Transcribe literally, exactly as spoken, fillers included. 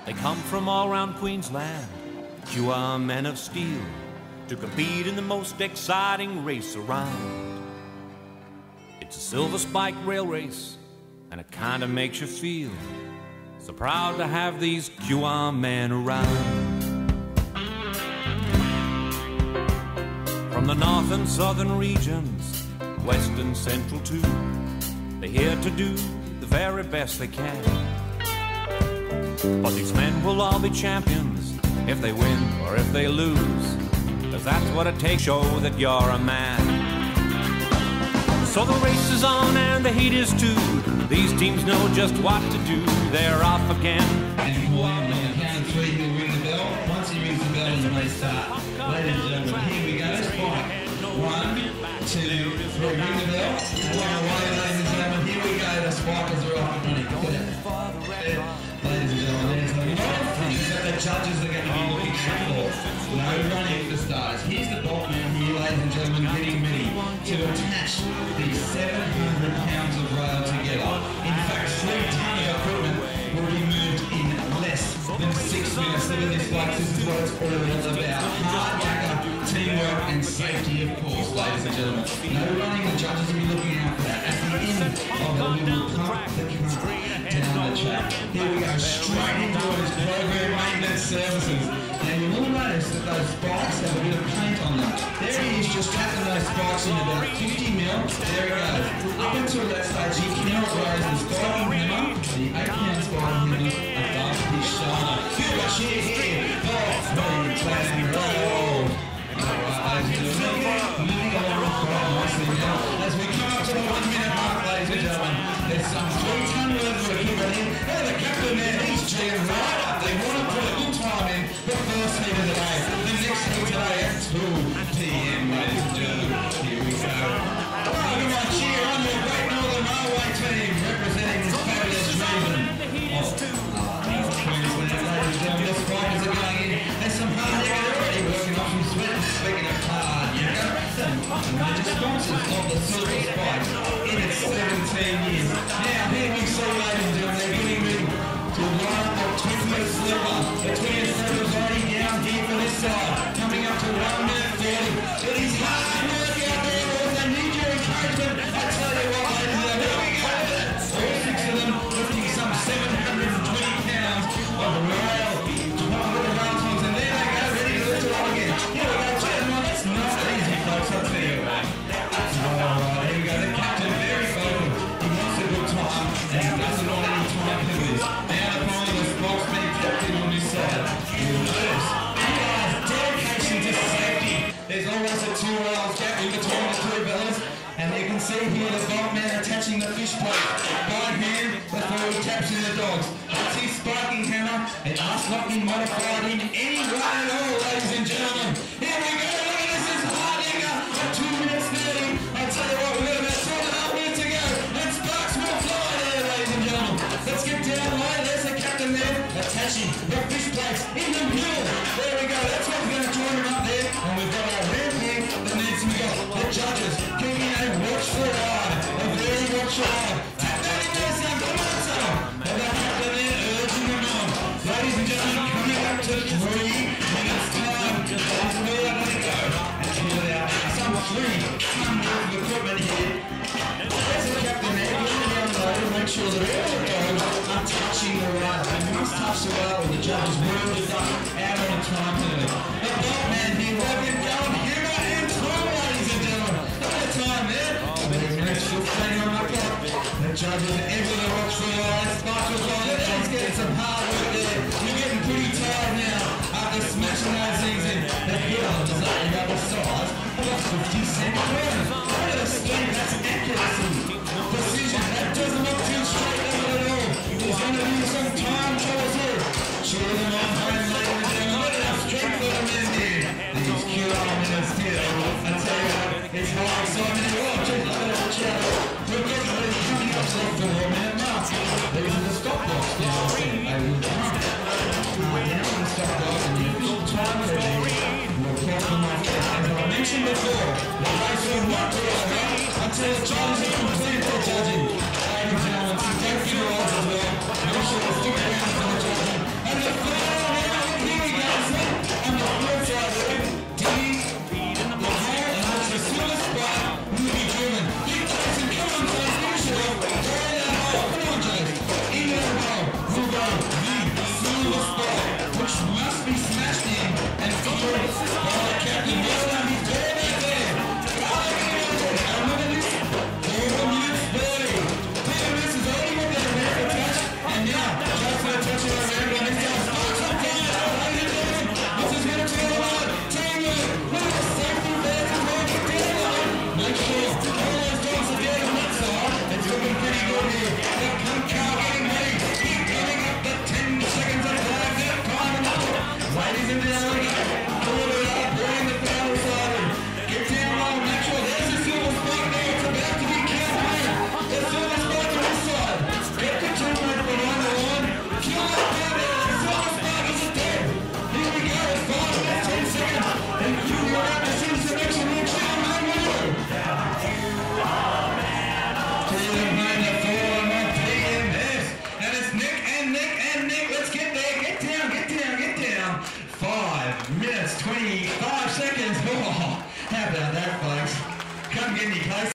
They come from all around Queensland, Q R men of steel, to compete in the most exciting race around. It's a silver spike rail race, and it kinda makes you feel so proud to have these Q R men around. From the north and southern regions, west and central too, they're here to do the very best they can. But these men will all be champions if they win or if they lose, 'cause that's what it takes to show that you're a man. So the race is on and the heat is too. These teams know just what to do. They're off again. And one on the count of three, he'll ring the bell. Once he rings the bell, you may start. Ladies and gentlemen, here we go. Spike. One, two, three. Ring the bell. One away, ladies and gentlemen. Here we go. The spikers are off and running. Look at that. Ladies and gentlemen, there's a lot of things that the judges are going to be looking out for. No running for stars. Here's the bolt man here, ladies and gentlemen, getting ready to attach these seven hundred pounds of rail together. In fact, three tonne of equipment will be moved in less than six minutes. Look at this, folks. This is what it's all about. Hard work, teamwork, and safety, of course, ladies and gentlemen. No running. The judges will be looking out for that. At the end of it, we will pump the car down the track. Here we go, straight into his program maintenance services. Now you will notice that those spikes have a bit of paint on them. There he is, just tapping those spikes in about fifty mil. There he goes. Up until that stage, he cannot raise the spiking hammer, the eight pound spiking hammer above his shoulder. Feel the cheer here. Oh, three, plan, roll. Alright, ladies and gentlemen, moving along quite nicely now. As we come up to the one minute mark, ladies and gentlemen, there's some three tonne worth of equipment in. Oh, the captain there, he's cheering right up. They want to put a good time in the first heat of the day. The next heat today at two p m, ladies and gentlemen. Here we go. Look at my cheer on the Great Northern Railway team, representing this fabulous region of Queensland. Ladies and gentlemen, the spikers are going in. There's some hard yakka. They're already working off some sweat. Speaking of hard yakka, the major sponsors of the Silver Spike in its seventeen years. Now, here we see, ladies and gentlemen, they're getting ready to line up the twentieth slipper. The twentieth slipper is already down here for this side, coming up to one minute thirty. It is hard work out there, boys. They need your encouragement. I tell you what, ladies and gentlemen, here we go. All six of them lifting some seven hundred twenty pounds of rail. twelve of the rail tongs, and there they go, ready to lift it up again. Here we go, gentlemen. That's not easy, folks, I'll tell you. Alright, here we go. The captain, very vocal. He wants a good time, and he doesn't want any time for this. Now the final, the spokesman captain on this side. You'll notice he has dedication to safety. There's always a two rails gap in between the two fellas, and you can see here the boatman attaching the fish plate by hand before he taps in the dogs. That's his spiking hammer. It must not be modified in any way at all, ladies and gentlemen. Here we go. Look at this. This is hard yakka at two minutes thirty. I tell you what, we've got about two and a half minutes to go. And sparks will fly there, ladies and gentlemen. Let's get down low. There's the captain there attaching the fish plates in the middle. There we go. That's what's going to join him up there. And we've got our red here that needs to go. The judges keeping a watchful eye. A very watchful eye. Tap that in there, son. Come on, son. And the captain there urging them on. Ladies and gentlemen, coming up to three minutes time. That's where they're going to go. And pull it out. Some three tonne worth of equipment here. There's the captain there. Getting down low to make sure that all the dogs are touching the rail. They must touch the rail or the judges will be done out on a time limit. The boatman here, working down humor and time, ladies and gentlemen. Look at the time there. Very nice fifteen on the clock. The judges enter the watch for the line. Sparkles on it. Let's get some hard work there. You're getting pretty tired now after smashing those things in. The hill is on the other side. Plus fifty cent coin. Look at the speed. That's accuracy. Precision. That doesn't look too straight does it at all. He's going to do some time troubles here. Cheer them on home, ladies and gentlemen. Look at the strength of the men here. These Q R minutes here. I tell you what, it's hard excitement to watch. Look at that chat. We're getting ready coming up to the four minute mark. These are the stop blocks now. They will come. Now on the stop block and the official time for them will call them off. As I mentioned before, the race will not be over until the judges have completed their judging. Ladies and gentlemen, to go through the odds as well. Make sure to stick around for the judging. And the five minutes, twenty-five seconds. Oh, how about that, folks? Come get any closer.